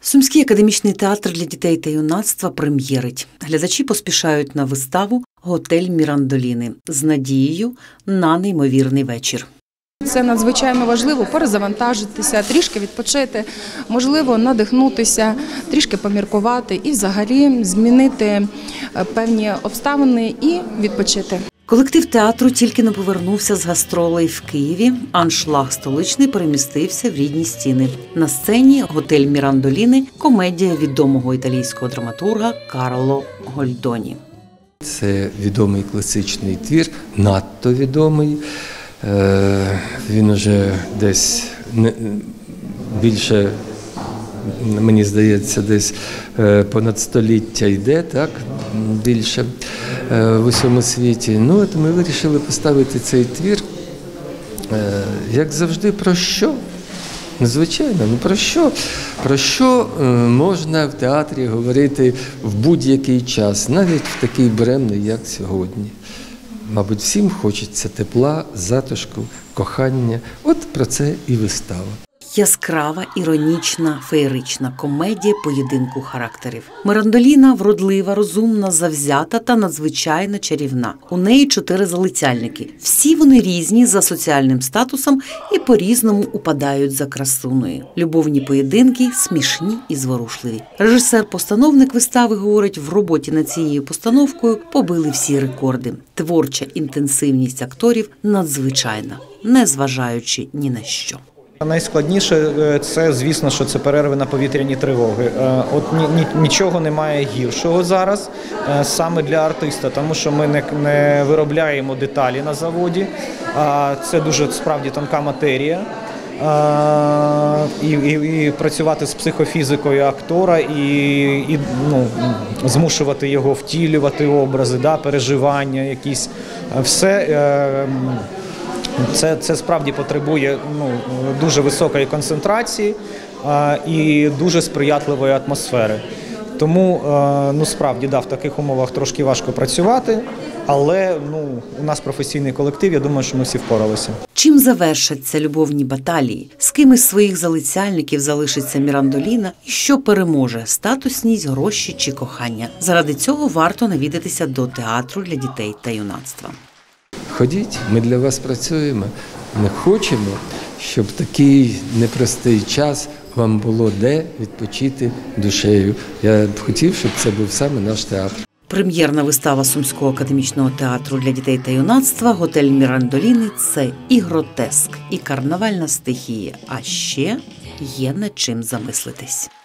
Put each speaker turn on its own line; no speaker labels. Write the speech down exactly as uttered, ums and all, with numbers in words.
Сумський академічний театр для дітей та юнацтва прем'єрить. Глядачі поспішають на виставу «Готель Мірандоліни» з надією на неймовірний вечір.
Це надзвичайно важливо перезавантажитися, трішки відпочити, можливо, надихнутися, трішки поміркувати і взагалі змінити певні обставини і відпочити.
Колектив театру тільки не повернувся з гастролей в Києві, аншлаг столичний перемістився в рідні стіни. На сцені «Готель Мірандоліни» – комедія відомого італійського драматурга Карло Гольдоні.
Це відомий класичний твір, надто відомий. Він уже десь більше, мені здається, десь понад століття йде, так, більше в усьому світі. Ну, от ми вирішили поставити цей твір, як завжди, про що? Звичайно, ну про що? Про що можна в театрі говорити в будь-який час, навіть в такий буремний, як сьогодні. Мабуть, всім хочеться тепла, затишку, кохання. От про це і вистава.
Яскрава, іронічна, феєрична комедія поєдинку характерів. Мірандоліна вродлива, розумна, завзята та надзвичайно чарівна. У неї чотири залицяльники. Всі вони різні за соціальним статусом і по-різному упадають за красуною. Любовні поєдинки смішні і зворушливі. Режисер-постановник вистави говорить, в роботі над цією постановкою побили всі рекорди. Творча інтенсивність акторів надзвичайна, незважаючи ні на що.
Найскладніше це, звісно, що це перерви на повітряні тривоги. От нічого немає гіршого зараз саме для артиста, тому що ми не, не виробляємо деталі на заводі, а це дуже справді тонка матерія. І, і, і працювати з психофізикою актора і, і ну, змушувати його втілювати образи, да, переживання якісь, все. Це, це справді потребує ну, дуже високої концентрації а, і дуже сприятливої атмосфери. Тому а, ну, справді да, в таких умовах трошки важко працювати, але ну, у нас професійний колектив, я думаю, що ми всі впоралися.
Чим завершаться любовні баталії? З ким із своїх залицяльників залишиться Мірандоліна? І що переможе – статусність, гроші чи кохання? Заради цього варто навідатися до театру для дітей та юнацтва.
Ходіть, ми для вас працюємо. Ми хочемо, щоб такий непростий час вам було де відпочити душею. Я б хотів, щоб це був саме наш театр.
Прем'єрна вистава Сумського академічного театру для дітей та юнацтва «Готель Мірандоліни» – це і гротеск, і карнавальна стихія, а ще є над чим замислитись.